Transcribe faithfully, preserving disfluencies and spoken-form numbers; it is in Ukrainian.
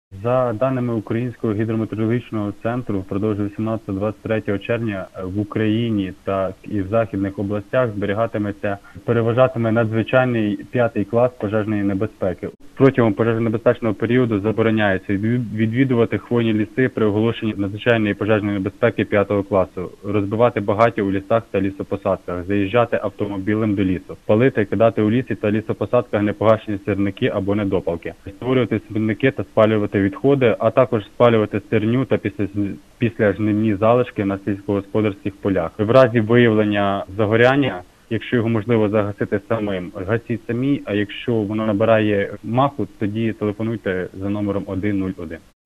За даними Українського гідрометеорологічного центру, впродовж вісімнадцятого - двадцять третього червня в Україні та і в західних областях зберігатиметься, переважатиме надзвичайний п'ятий клас пожежної небезпеки. Протягом пожежонебезпечного періоду забороняється відвідувати хвойні ліси при оголошенні надзвичайної пожежної небезпеки п'ятого класу, розбивати багаття у лісах та лісопосадках, заїжджати автомобілем до лісу, палити, кидати у лісі та лісопосадках непогашені сірники або недопалки, створювати смітники та спалювати відходи, а також спалювати стерню та після післяжнивні залишки на сільськогосподарських полях. В разі виявлення загоряння, якщо його можливо загасити самим, гасіть самі, а якщо воно набирає маху, тоді телефонуйте за номером один нуль один.